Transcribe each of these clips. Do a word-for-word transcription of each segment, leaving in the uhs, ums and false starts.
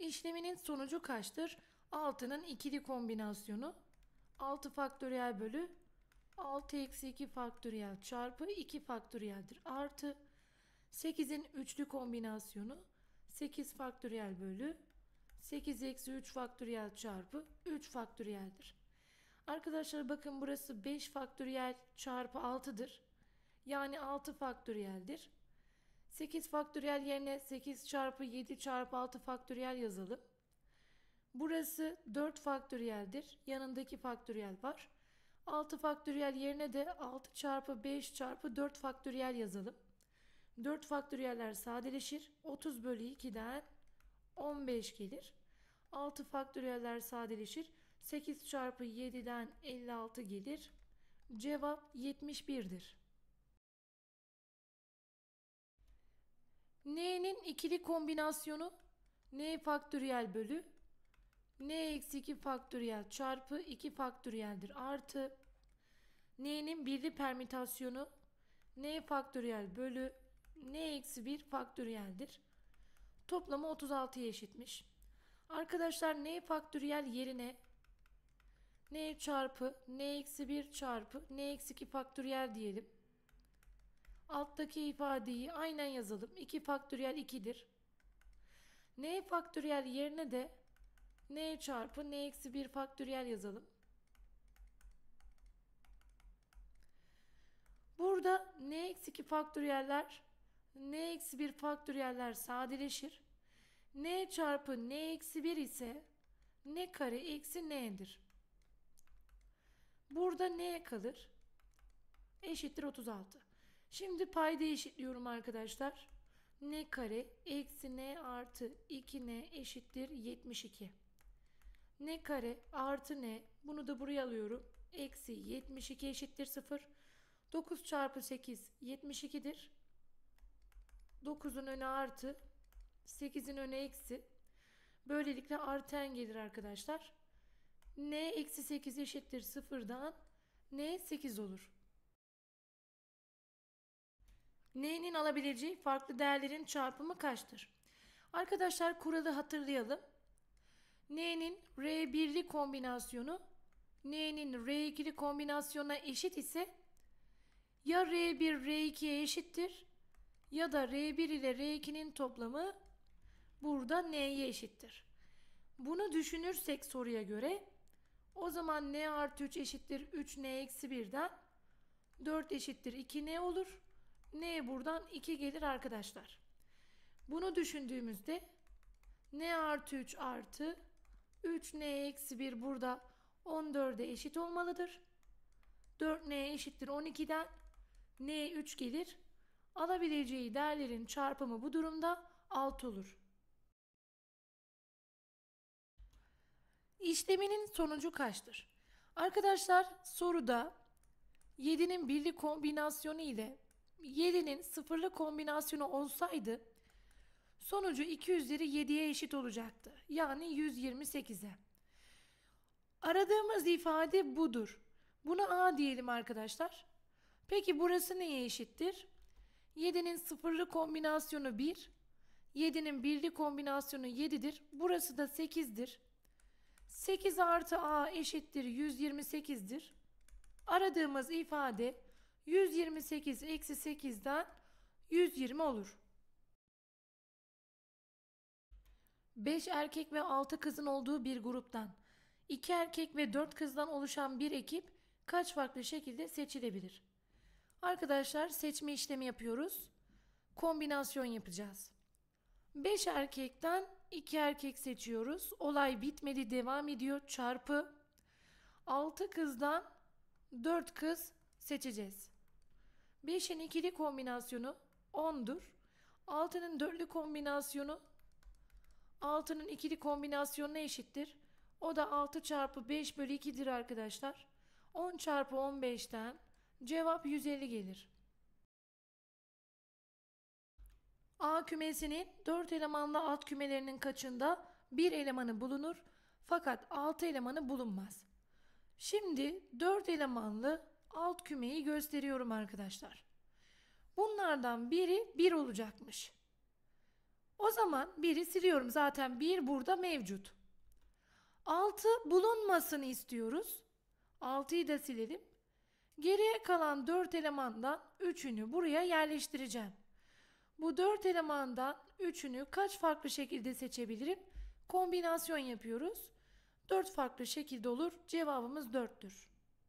İşleminin sonucu kaçtır? altının ikili kombinasyonu altı faktöriyel bölü altı eksi iki faktöriyel çarpı iki faktöriyeldir. Artı sekizin üçlü kombinasyonu sekiz faktöriyel bölü sekiz eksi üç faktöriyel çarpı üç faktöriyeldir. Arkadaşlar bakın burası beş faktöriyel çarpı altıdır. Yani altı faktöriyeldir. sekiz faktöriyel yerine sekiz çarpı yedi çarpı altı faktöriyel yazalım. Burası dört faktöriyeldir. Yanındaki faktöriyel var. altı faktöriyel yerine de altı çarpı beş çarpı dört faktöriyel yazalım. dört faktöriyeller sadeleşir. otuz bölü iki'den on beş gelir. altı faktöriyeller sadeleşir. sekiz çarpı yedi'den elli altı gelir. Cevap yetmiş bir'dir. N'nin ikili kombinasyonu n faktöriyel bölü n eksi iki faktöriyel çarpı iki faktöriyeldir. Artı n'nin birli permütasyonu n faktöriyel bölü n eksi bir faktöriyeldir. Toplamı otuz altı'ya eşitmiş. Arkadaşlar n faktöriyel yerine n çarpı n eksi bir çarpı n eksi iki faktöriyel diyelim. Alttaki ifadeyi aynen yazalım. iki faktöriyel iki'dir. N faktöriyel yerine de n çarpı n eksi bir faktöriyel yazalım. Burada n eksi iki faktöriyeller n eksi bir faktöriyeller sadeleşir. N çarpı n eksi bir ise n kare eksi n'dir. Burada n kalır. Eşittir otuz altı. Şimdi payda eşitliyorum arkadaşlar. N kare eksi n artı iki n eşittir yetmiş iki. N kare artı n, bunu da buraya alıyorum. Eksi yetmiş iki eşittir sıfır. dokuz çarpı sekiz yetmiş iki'dir. dokuz'un önü artı, sekiz'in önü eksi. Böylelikle artan gelir arkadaşlar. N eksi sekiz eşittir sıfır'dan n sekiz olur. N'nin alabileceği farklı değerlerin çarpımı kaçtır? Arkadaşlar kuralı hatırlayalım. N'nin R bir'li kombinasyonu N'nin R iki'li kombinasyonuna eşit ise ya R bir R iki'ye eşittir ya da R bir ile R iki'nin toplamı burada N'ye eşittir. Bunu düşünürsek soruya göre o zaman N artı üç eşittir üç n eksi bir'den dört eşittir iki n olur. N buradan iki gelir arkadaşlar. Bunu düşündüğümüzde N artı üç artı üç n eksi bir burada on dört'e eşit olmalıdır. dört n eşittir on iki'den N üç gelir. Alabileceği değerlerin çarpımı bu durumda altı olur. İşleminin sonucu kaçtır? Arkadaşlar soruda yedi'nin birli kombinasyonu ile yedi'nin sıfırlı kombinasyonu olsaydı sonucu iki üzeri yedi'ye eşit olacaktı. Yani yüz yirmi sekiz'e. Aradığımız ifade budur. Buna A diyelim arkadaşlar. Peki burası neye eşittir? yedi'nin sıfırlı kombinasyonu bir. yedi'nin birli kombinasyonu yedi'dir. Burası da sekiz'dir. sekiz artı A eşittir yüz yirmi sekiz'dir. Aradığımız ifade yüz yirmi sekiz eksi sekiz'den yüz yirmi olur. beş erkek ve altı kızın olduğu bir gruptan iki erkek ve dört kızdan oluşan bir ekip kaç farklı şekilde seçilebilir? Arkadaşlar seçme işlemi yapıyoruz. Kombinasyon yapacağız. beş erkekten iki erkek seçiyoruz. Olay bitmedi, devam ediyor. Çarpı altı kızdan dört kız seçeceğiz. beş'in ikili kombinasyonu on'dur. altı'nın dörtlü kombinasyonu altı'nın ikili kombinasyonuna eşittir. O da altı çarpı beş bölü iki'dir arkadaşlar. on çarpı on beş'ten cevap yüz elli gelir. A kümesinin dört elemanlı alt kümelerinin kaçında bir elemanı bulunur fakat altı elemanı bulunmaz. Şimdi dört elemanlı alt kümeyi gösteriyorum arkadaşlar. Bunlardan biri bir olacakmış. O zaman biri siliyorum. Zaten bir burada mevcut. altı bulunmasını istiyoruz. altıyı da silelim. Geriye kalan dört elemandan üçünü buraya yerleştireceğim. Bu dört elemandan üçünü kaç farklı şekilde seçebilirim? Kombinasyon yapıyoruz. dört farklı şekilde olur. Cevabımız dörttür.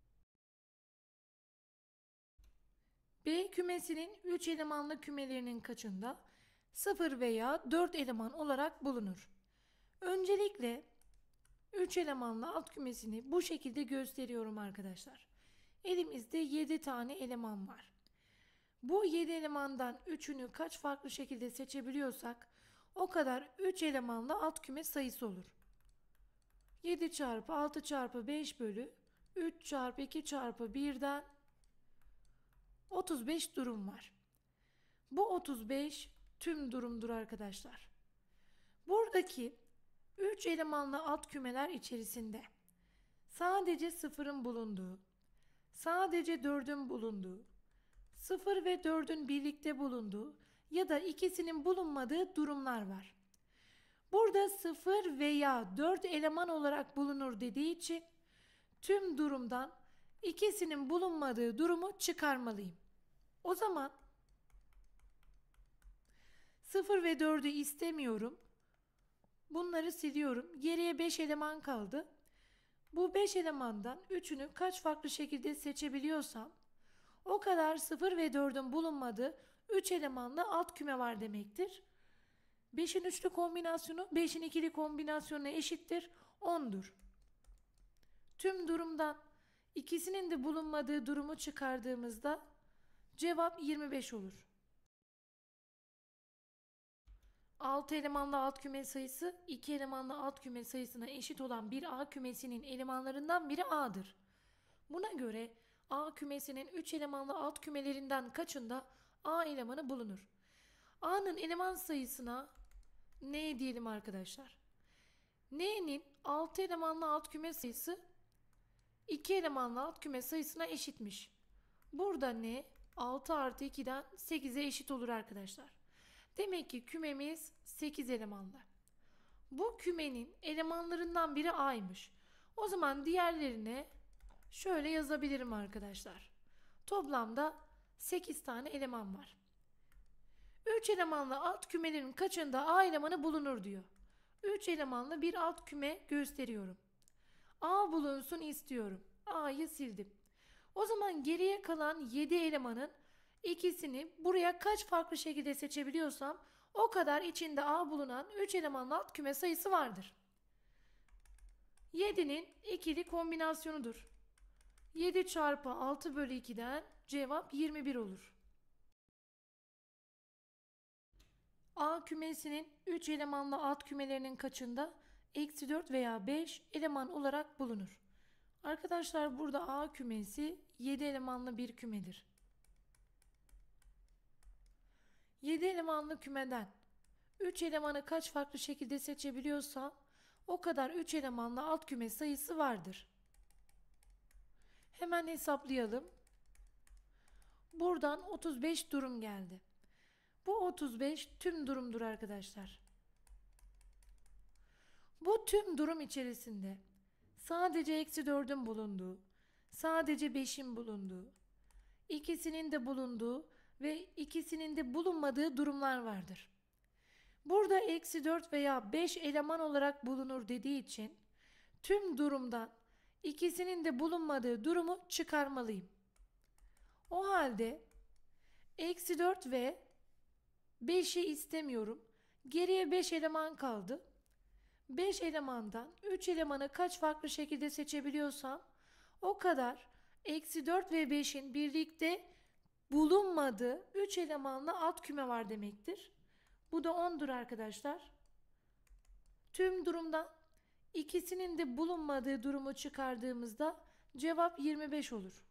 B kümesinin üç elemanlı kümelerinin kaçında sıfır veya dört eleman olarak bulunur? Öncelikle üç elemanlı alt kümesini bu şekilde gösteriyorum arkadaşlar. Elimizde yedi tane eleman var. Bu yedi elemandan üçünü kaç farklı şekilde seçebiliyorsak o kadar üç elemanlı alt küme sayısı olur. yedi çarpı altı çarpı beş bölü üç çarpı iki çarpı birden otuz beş durum var. Bu otuz beş tüm durumdur arkadaşlar. Buradaki üç elemanlı alt kümeler içerisinde sadece sıfırın bulunduğu, sadece dördün bulunduğu, sıfır ve dördün birlikte bulunduğu ya da ikisinin bulunmadığı durumlar var. Burada sıfır veya dört eleman olarak bulunur dediği için tüm durumdan ikisinin bulunmadığı durumu çıkarmalıyım. O zaman sıfır ve dördü istemiyorum. Bunları siliyorum. Geriye beş eleman kaldı. Bu beş elemandan üçünü kaç farklı şekilde seçebiliyorsam o kadar sıfır ve dördün bulunmadığı üç elemanlı alt küme var demektir. beşin üçlü kombinasyonu beşin ikili kombinasyonuna eşittir ondur. Tüm durumdan ikisinin de bulunmadığı durumu çıkardığımızda cevap yirmi beş olur. altı elemanlı alt küme sayısı iki elemanlı alt küme sayısına eşit olan bir A kümesinin elemanlarından biri A'dır. Buna göre A kümesinin üç elemanlı alt kümelerinden kaçında A elemanı bulunur? A'nın eleman sayısına N diyelim arkadaşlar. N'nin altı elemanlı alt küme sayısı iki elemanlı alt küme sayısına eşitmiş. Burada N altı artı iki'den sekize eşit olur arkadaşlar. Demek ki kümemiz sekiz elemanlı. Bu kümenin elemanlarından biri A'ymış. O zaman diğerlerine şöyle yazabilirim arkadaşlar. Toplamda sekiz tane eleman var. üç elemanlı alt kümelerin kaçında A elemanı bulunur diyor. üç elemanlı bir alt küme gösteriyorum. A bulunsun istiyorum. A'yı sildim. O zaman geriye kalan yedi elemanın ikisini buraya kaç farklı şekilde seçebiliyorsam o kadar içinde A bulunan üç elemanlı alt küme sayısı vardır. yedi'nin ikili kombinasyonudur. yedi çarpı altı bölü iki'den cevap yirmi bir olur. A kümesinin üç elemanlı alt kümelerinin kaçında eksi dört veya beş eleman olarak bulunur? Arkadaşlar burada A kümesi yedi elemanlı bir kümedir. yedi elemanlı kümeden üç elemanı kaç farklı şekilde seçebiliyorsa o kadar üç elemanlı alt küme sayısı vardır. Hemen hesaplayalım. Buradan otuz beş durum geldi. Bu otuz beş tüm durumdur arkadaşlar. Bu tüm durum içerisinde sadece eksi dördün bulunduğu, sadece beşin bulunduğu, ikisinin de bulunduğu ve ikisinin de bulunmadığı durumlar vardır. Burada eksi dört veya beş eleman olarak bulunur dediği için tüm durumdan ikisinin de bulunmadığı durumu çıkarmalıyım. O halde eksi dört ve beşi istemiyorum. Geriye beş eleman kaldı. beş elemandan üç elemanı kaç farklı şekilde seçebiliyorsam o kadar eksi dört ve beşin birlikte bulunmadığı üç elemanlı alt küme var demektir. Bu da on'dur arkadaşlar. Tüm durumdan ikisinin de bulunmadığı durumu çıkardığımızda cevap yirmi beş olur.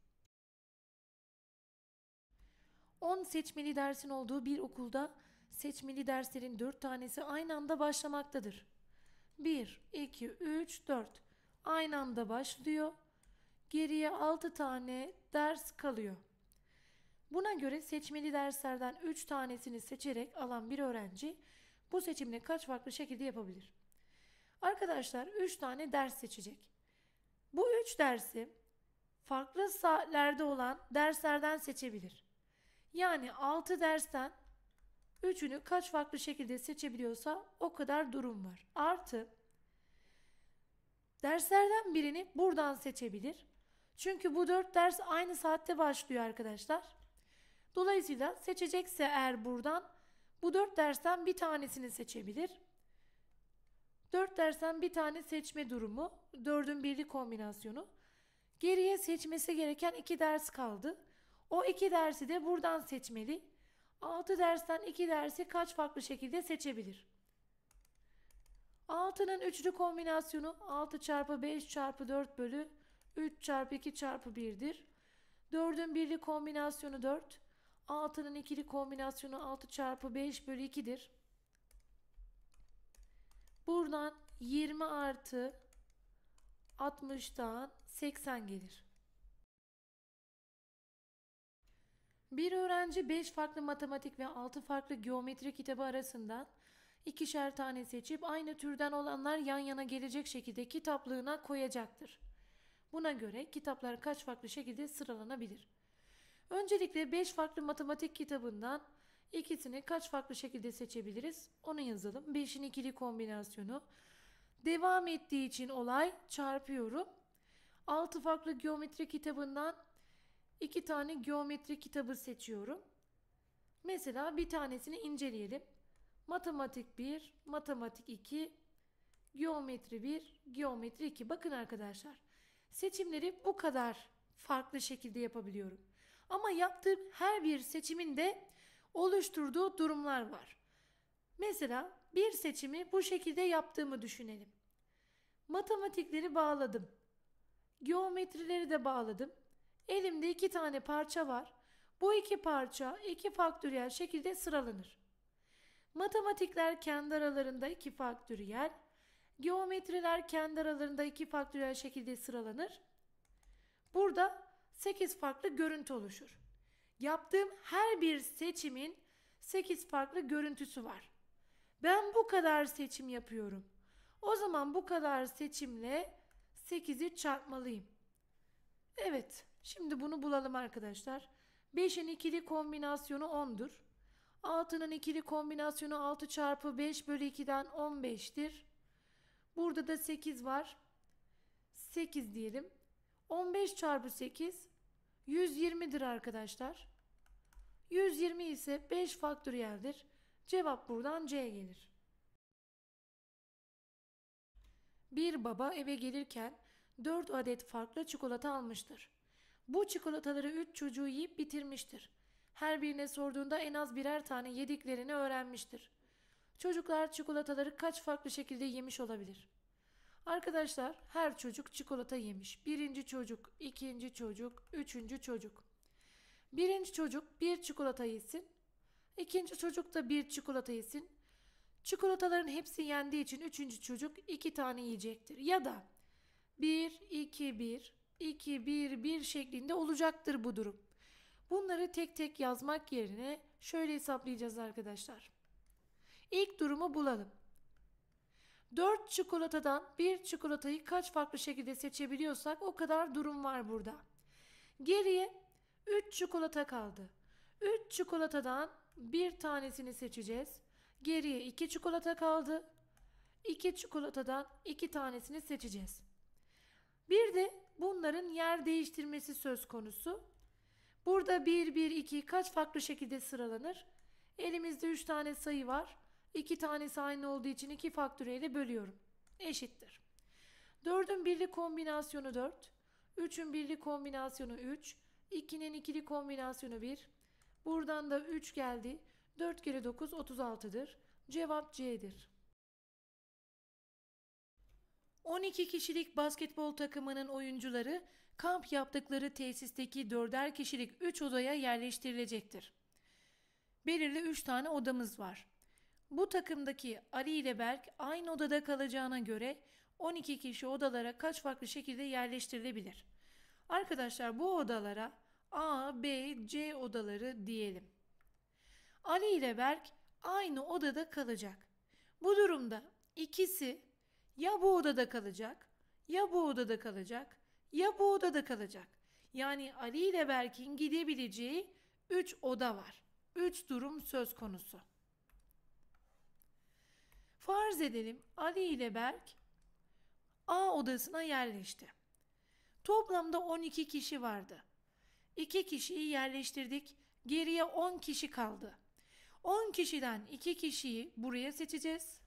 on seçmeli dersin olduğu bir okulda seçmeli derslerin dört tanesi aynı anda başlamaktadır. bir, iki, üç, dört aynı anda başlıyor. Geriye altı tane ders kalıyor. Buna göre seçmeli derslerden üç tanesini seçerek alan bir öğrenci bu seçimini kaç farklı şekilde yapabilir? Arkadaşlar üç tane ders seçecek. Bu üç dersi farklı saatlerde olan derslerden seçebilir. Yani altı dersten üçünü kaç farklı şekilde seçebiliyorsa o kadar durum var. Artı derslerden birini buradan seçebilir. Çünkü bu dört ders aynı saatte başlıyor arkadaşlar. Dolayısıyla seçecekse eğer buradan bu dört dersten bir tanesini seçebilir. dört dersten bir tane seçme durumu, dördün birli kombinasyonu. Geriye seçmesi gereken iki ders kaldı. O iki dersi de buradan seçmeli. altı dersten iki dersi kaç farklı şekilde seçebilir? altının üçlü kombinasyonu altı çarpı beş çarpı dört bölü üç çarpı iki çarpı bir'dir. dördün birli kombinasyonu dört. altının ikili kombinasyonu altı çarpı beş bölü iki'dir. Buradan yirmi artı altmıştan seksen gelir. Bir öğrenci beş farklı matematik ve altı farklı geometri kitabı arasından ikişer tane seçip aynı türden olanlar yan yana gelecek şekilde kitaplığına koyacaktır. Buna göre kitaplar kaç farklı şekilde sıralanabilir? Öncelikle beş farklı matematik kitabından ikisini kaç farklı şekilde seçebiliriz? Onu yazalım. beşin ikili kombinasyonu. Devam ettiği için olay çarpıyorum. altı farklı geometri kitabından iki tane geometri kitabı seçiyorum. Mesela bir tanesini inceleyelim. Matematik bir, matematik iki, geometri bir, geometri iki. Bakın arkadaşlar, seçimleri bu kadar farklı şekilde yapabiliyorum. Ama yaptığım her bir seçimin de oluşturduğu durumlar var. Mesela bir seçimi bu şekilde yaptığımı düşünelim. Matematikleri bağladım. Geometrileri de bağladım. Elimde iki tane parça var. Bu iki parça iki faktöriyel şekilde sıralanır. Matematikler kendi aralarında iki faktöriyel, geometriler kendi aralarında iki faktöriyel şekilde sıralanır. Burada sekiz farklı görüntü oluşur. Yaptığım her bir seçimin sekiz farklı görüntüsü var. Ben bu kadar seçim yapıyorum. O zaman bu kadar seçimle sekizi çarpmalıyım. Evet, şimdi bunu bulalım arkadaşlar. beşin ikili kombinasyonu on'dur. altının ikili kombinasyonu altı çarpı beş bölü iki'den on beş'tir. Burada da sekiz var. sekiz diyelim. on beş çarpı sekiz yüz yirmi'dir arkadaşlar. yüz yirmi ise beş faktöriyeldir. Cevap buradan C gelir. Bir baba eve gelirken dört adet farklı çikolata almıştır. Bu çikolataları üç çocuğu yiyip bitirmiştir. Her birine sorduğunda en az birer tane yediklerini öğrenmiştir. Çocuklar çikolataları kaç farklı şekilde yemiş olabilir? Arkadaşlar her çocuk çikolata yemiş. Birinci çocuk, ikinci çocuk, üçüncü çocuk. Birinci çocuk bir çikolata yesin. İkinci çocuk da bir çikolata yesin. Çikolataların hepsi yendiği için üçüncü çocuk iki tane yiyecektir. Ya da bir, iki, bir, iki, bir, bir şeklinde olacaktır bu durum. Bunları tek tek yazmak yerine şöyle hesaplayacağız arkadaşlar. İlk durumu bulalım. dört çikolatadan bir çikolatayı kaç farklı şekilde seçebiliyorsak o kadar durum var burada. Geriye üç çikolata kaldı. üç çikolatadan bir tanesini seçeceğiz. Geriye iki çikolata kaldı. iki çikolatadan iki tanesini seçeceğiz. Bir de bunların yer değiştirmesi söz konusu. Burada bir, bir, iki kaç farklı şekilde sıralanır? Elimizde üç tane sayı var. iki tanesi aynı olduğu için iki faktöriyle bölüyorum. Eşittir. dördün birli kombinasyonu dört. üçün birli kombinasyonu üç. ikinin ikili kombinasyonu bir. Buradan da üç geldi. dört kere dokuz otuz altı'dır. Cevap C'dir. on iki kişilik basketbol takımının oyuncuları kamp yaptıkları tesisteki dörder kişilik üç odaya yerleştirilecektir. Belirli üç tane odamız var. Bu takımdaki Ali ile Berk aynı odada kalacağına göre on iki kişi odalara kaç farklı şekilde yerleştirilebilir? Arkadaşlar bu odalara A, B, C odaları diyelim. Ali ile Berk aynı odada kalacak. Bu durumda ikisi ya bu odada kalacak, ya bu odada kalacak, ya bu odada kalacak. Yani Ali ile Berk'in gidebileceği üç oda var. üç durum söz konusu. Farz edelim Ali ile Berk A odasına yerleşti. Toplamda on iki kişi vardı. iki kişiyi yerleştirdik. Geriye on kişi kaldı. on kişiden iki kişiyi buraya seçeceğiz.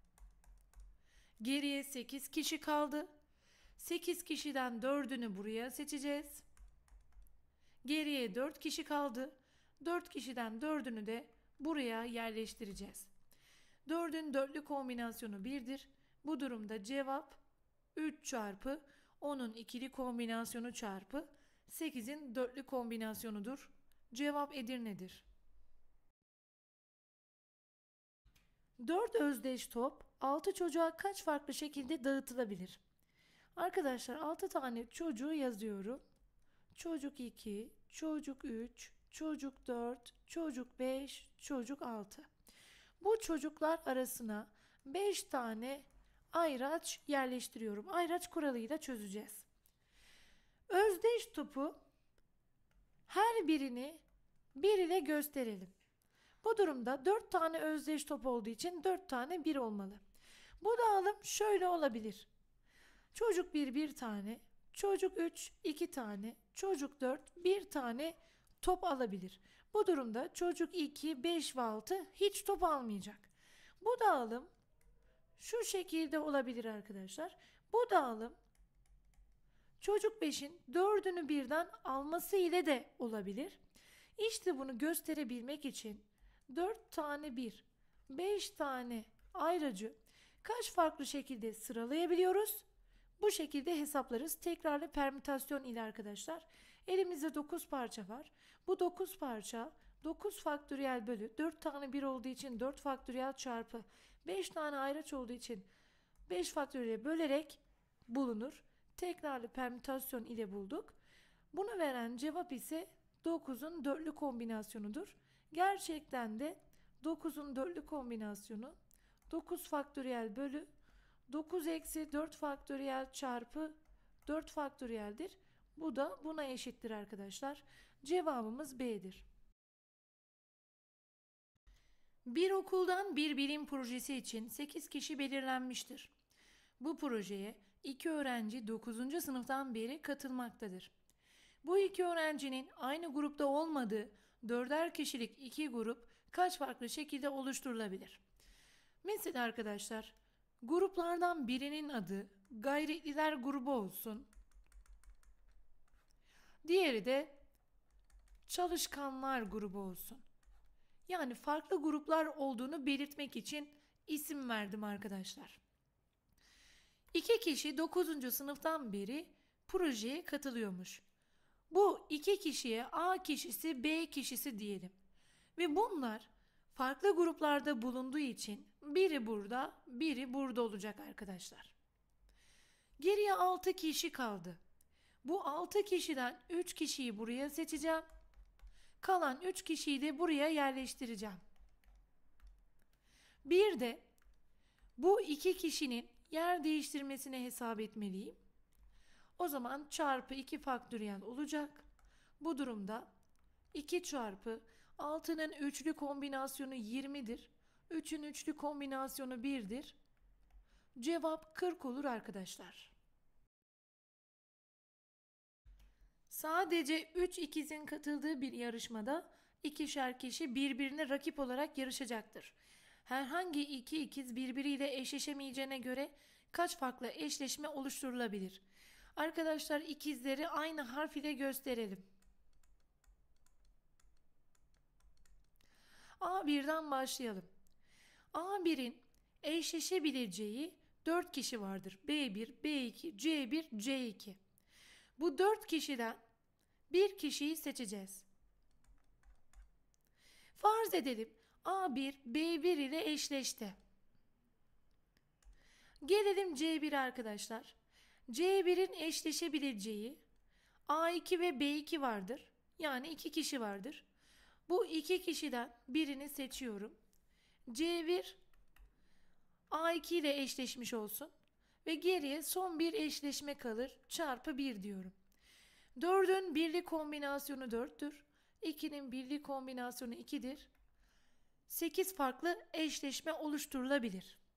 Geriye sekiz kişi kaldı. sekiz kişiden dördünü buraya seçeceğiz. Geriye dört kişi kaldı. dört kişiden dördünü de buraya yerleştireceğiz. dördün dörtlü kombinasyonu birdir. Bu durumda cevap üç çarpı onun ikili kombinasyonu çarpı sekizin dörtlü kombinasyonudur. Cevap Edirne'dir. dört özdeş top altı çocuğa kaç farklı şekilde dağıtılabilir? Arkadaşlar altı tane çocuğu yazıyorum. Çocuk iki, çocuk üç, çocuk dört, çocuk beş, çocuk altı. Bu çocuklar arasına beş tane ayraç yerleştiriyorum. Ayraç kuralıyla çözeceğiz. Özdeş topu her birini bir ile gösterelim. Bu durumda dört tane özdeş top olduğu için dört tane bir olmalı. Bu dağılım şöyle olabilir. Çocuk bir bir tane, çocuk üç iki tane, çocuk dört bir tane top alabilir. Bu durumda çocuk iki, beş ve altı hiç top almayacak. Bu dağılım şu şekilde olabilir arkadaşlar. Bu dağılım çocuk beşin dördünü birden alması ile de olabilir. İşte bunu gösterebilmek için dört tane bir, beş tane ayracı kaç farklı şekilde sıralayabiliyoruz? Bu şekilde hesaplarız. Tekrarlı permütasyon ile arkadaşlar. Elimizde dokuz parça var. Bu dokuz parça dokuz faktöriyel bölü dört tane bir olduğu için dört faktöriyel çarpı beş tane ayraç olduğu için beş faktöriyel bölerek bulunur. Tekrarlı permütasyon ile bulduk. Bunu veren cevap ise dokuzun dörtlü kombinasyonudur. Gerçekten de dokuzun dörtlü kombinasyonu dokuz faktöriyel bölü dokuz eksi dört faktöriyel çarpı dört faktöriyeldir. Bu da buna eşittir arkadaşlar. Cevabımız B'dir. Bir okuldan bir bilim projesi için sekiz kişi belirlenmiştir. Bu projeye iki öğrenci dokuzuncu sınıftan beri katılmaktadır. Bu iki öğrencinin aynı grupta olmadığı dörder kişilik iki grup kaç farklı şekilde oluşturulabilir? Mesela arkadaşlar gruplardan birinin adı gayretliler grubu olsun. Diğeri de çalışkanlar grubu olsun. Yani farklı gruplar olduğunu belirtmek için isim verdim arkadaşlar. İki kişi dokuzuncu sınıftan beri projeye katılıyormuş. Bu iki kişiye A kişisi, B kişisi diyelim. Ve bunlar farklı gruplarda bulunduğu için biri burada, biri burada olacak arkadaşlar. Geriye altı kişi kaldı. Bu altı kişiden üç kişiyi buraya seçeceğim. Kalan üç kişiyi de buraya yerleştireceğim. Bir de bu iki kişinin yer değiştirmesini hesap etmeliyim. O zaman çarpı iki faktöriyel olacak. Bu durumda iki çarpı altının üçlü kombinasyonu yirmidir. üçün üçlü kombinasyonu birdir. Cevap kırk olur arkadaşlar. Sadece üç ikizin katıldığı bir yarışmada ikişer kişi birbirine rakip olarak yarışacaktır. Herhangi iki ikiz birbiriyle eşleşemeyeceğine göre kaç farklı eşleşme oluşturulabilir? Arkadaşlar ikizleri aynı harf ile gösterelim. A birden başlayalım. A birin eşleşebileceği dört kişi vardır. B bir, B iki, C bir, C iki. Bu dört kişiden bir kişiyi seçeceğiz. Farz edelim A bir, B bir ile eşleşti. Gelelim C bir arkadaşlar. C birin eşleşebileceği A iki ve B iki vardır. Yani iki kişi vardır. Bu iki kişiden birini seçiyorum. C bir A iki ile eşleşmiş olsun ve geriye son bir eşleşme kalır, çarpı bir diyorum. dördün birli kombinasyonu dörttür. ikinin birli kombinasyonu ikidir. sekiz farklı eşleşme oluşturulabilir.